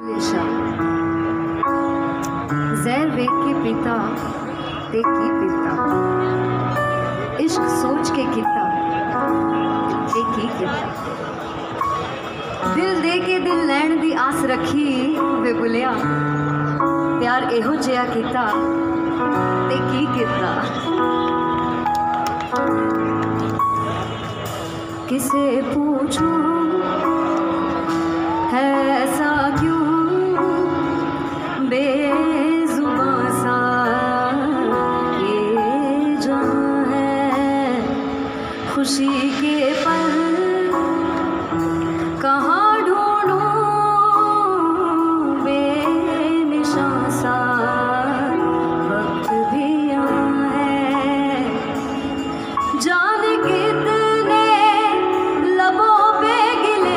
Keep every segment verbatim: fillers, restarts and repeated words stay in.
हमेशा ज़हर वेख के पीता ते की पीता, इश्क सोच के कीता ते की कीता, दिल दे के दिल लैण दी आस रखी वे बुलिया, प्यार एहो जिहा कीता ते की कीता। किसे पूछूं है ऐसा क्यों बेजुबां सा ये जहां है, खुशी के पल कहाँ ढूंढूं बेनिशां सा, वक्त भी यहाँ है जाने कितने लबों पे गिले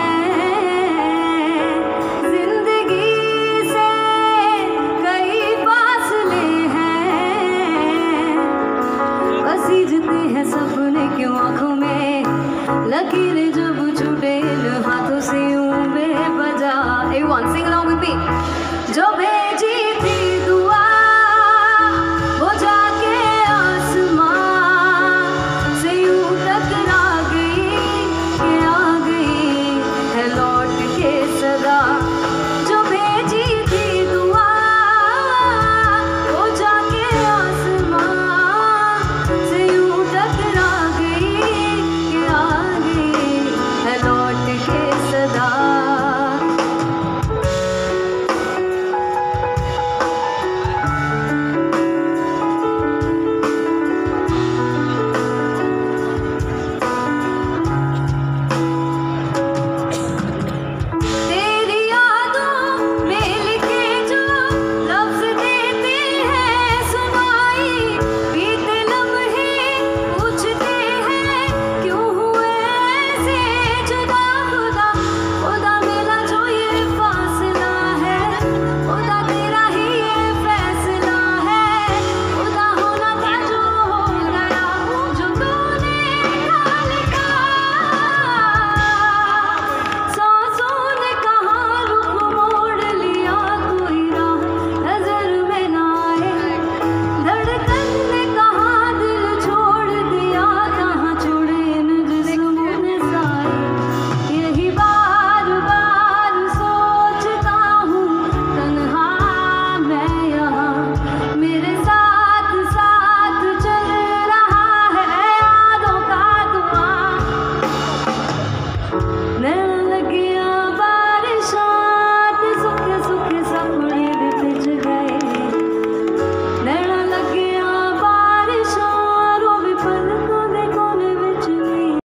हैं, जिंदगी से कई फासले हैं, पसीजते हैं सपने क्यों आँखों में, लकीरें जब छूटे इन हाथों से यूं बेवजह। Everyone sing along with me.